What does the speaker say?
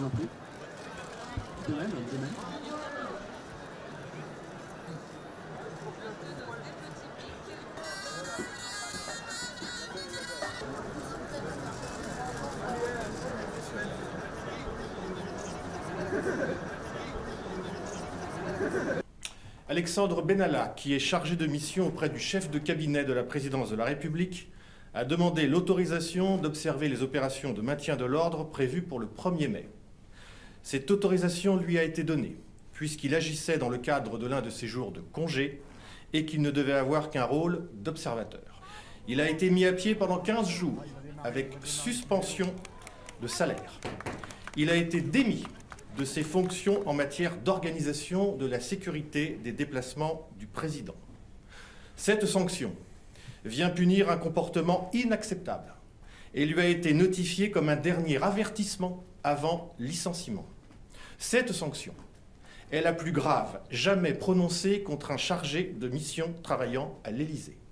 Non plus. De même, de même. Alexandre Benalla, qui est chargé de mission auprès du chef de cabinet de la présidence de la République, a demandé l'autorisation d'observer les opérations de maintien de l'ordre prévues pour le 1er mai. Cette autorisation lui a été donnée, puisqu'il agissait dans le cadre de l'un de ses jours de congé et qu'il ne devait avoir qu'un rôle d'observateur. Il a été mis à pied pendant 15 jours, avec suspension de salaire. Il a été démis de ses fonctions en matière d'organisation de la sécurité des déplacements du président. Cette sanction vient punir un comportement inacceptable et lui a été notifiée comme un dernier avertissement avant licenciement. Cette sanction est la plus grave jamais prononcée contre un chargé de mission travaillant à l'Élysée.